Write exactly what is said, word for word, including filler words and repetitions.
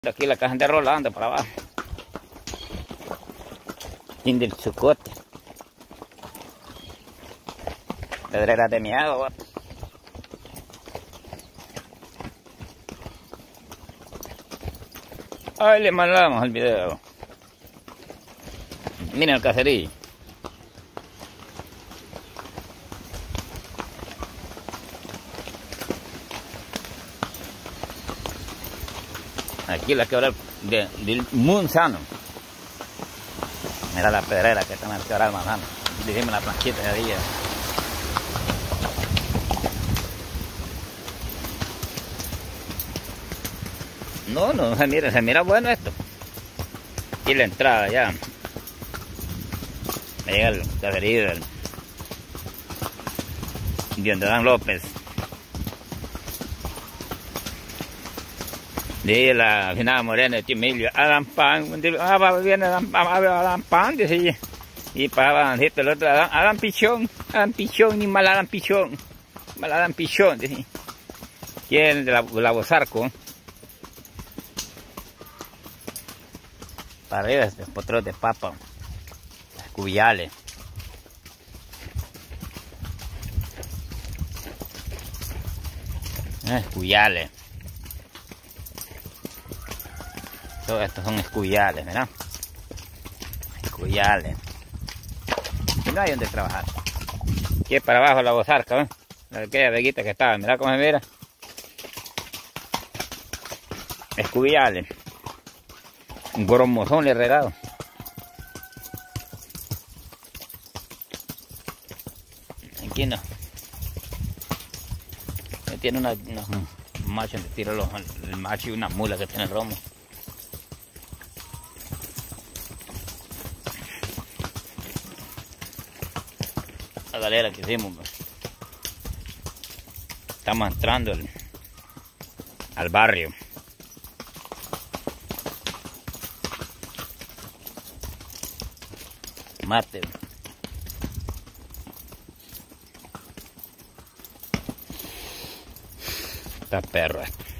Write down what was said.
Aquí la caja de rolando para abajo. Fin del chucote. Pedreras de miado. Ahí le mandamos el video. Miren el caserío. Aquí la quebrar de, del Munzano. Mira la pedrera que están al quebrar manzano. Dijimos la planchita de día. No, no se mira, se mira bueno esto. Aquí la entrada ya. Ahí llega el caserío del de donde Dan López. De la finada morena de Timilio, Adam Pan, ah, viene Adam, Adam Pan, dice, y para el otro, Adam, Adam Pichón, Adam Pichón, ni mal Adam Pichón, mal Adam Pichón, dice, ¿quién de la, la Bozarco? Para arriba, estos potros de papa, las cuyales. Ah, cuyales. Todos estos son escuyales, ¿verdad? Escuyales. Y no hay donde trabajar. Aquí es para abajo la Bozarca, ¿eh? La de aquella veguita que estaba, mirá cómo se mira. Escuyales. Un gromozón le he regado. Aquí no. Tiene una, una un macho donde tira los, el macho y una mula que tiene el romo. La galera que hicimos, estamos entrando al, al barrio. Mate. Está perro esto.